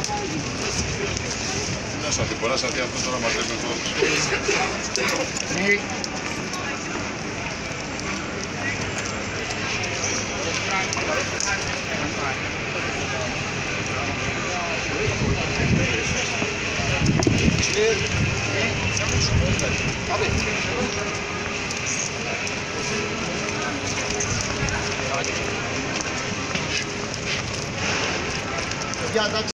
Να σου αντιποράς, γιατί αυτό τώρα μαζεύει το Yeah, that's